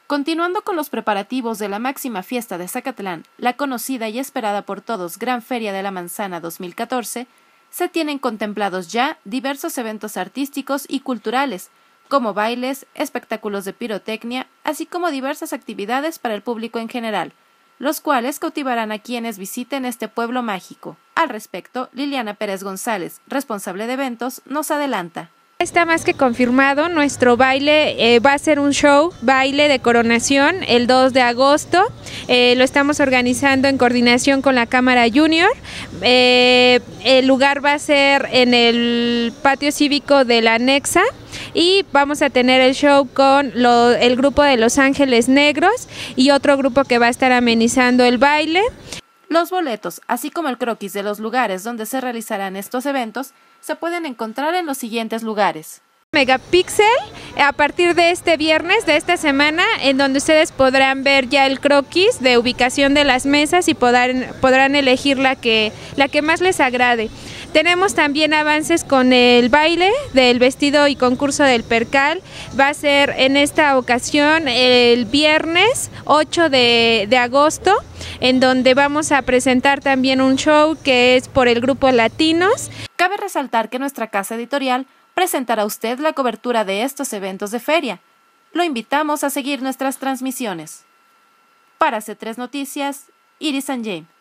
Continuando con los preparativos de la máxima fiesta de Zacatlán, la conocida y esperada por todos Gran Feria de la Manzana 2014, se tienen contemplados ya diversos eventos artísticos y culturales, como bailes, espectáculos de pirotecnia, así como diversas actividades para el público en general, los cuales cautivarán a quienes visiten este pueblo mágico. Al respecto, Liliana Pérez González, responsable de eventos, nos adelanta. Está más que confirmado, nuestro baile va a ser un show, baile de coronación el 2 de agosto, lo estamos organizando en coordinación con la Cámara Junior, el lugar va a ser en el patio cívico de la Nexa y vamos a tener el show con el grupo de Los Ángeles Negros y otro grupo que va a estar amenizando el baile. Los boletos, así como el croquis de los lugares donde se realizarán estos eventos, se pueden encontrar en los siguientes lugares. Megapixel, a partir de este viernes de esta semana, en donde ustedes podrán ver ya el croquis de ubicación de las mesas y podrán elegir la que más les agrade. Tenemos también avances con el baile del vestido y concurso del percal. Va a ser en esta ocasión el viernes 8 de agosto, en donde vamos a presentar también un show que es por el grupo Latinos. Cabe resaltar que nuestra casa editorial presentará a usted la cobertura de estos eventos de feria. Lo invitamos a seguir nuestras transmisiones. Para C3 Noticias, Iris Sanjay.